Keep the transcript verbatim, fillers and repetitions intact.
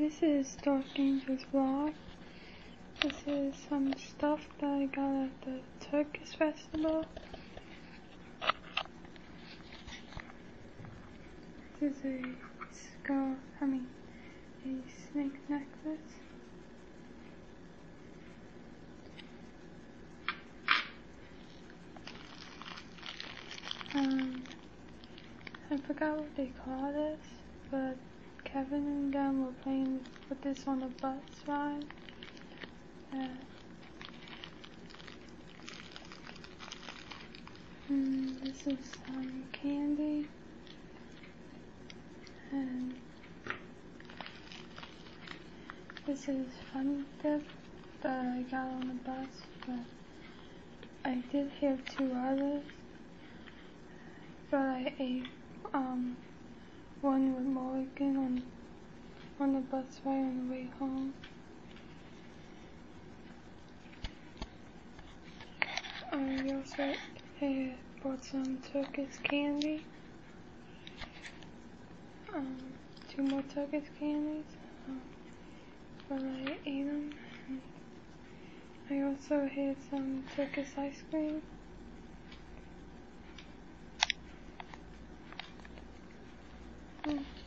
This is DarkAngel's vlog. This is some stuff that I got at the Turkish Festival. This is a skull, I mean, a snake necklace. Um, I forgot what they call this, but Kevin and them were playing with this on a bus ride. Uh, and this is some candy. And this is fun dip that I got on the bus, but I did have two others, but I ate um one with Morgan on on the bus ride on the way home. I also had bought some Turkish candy. Um, two more Turkish candies, um, but I ate them. And I also had some Turkish ice cream. Mm.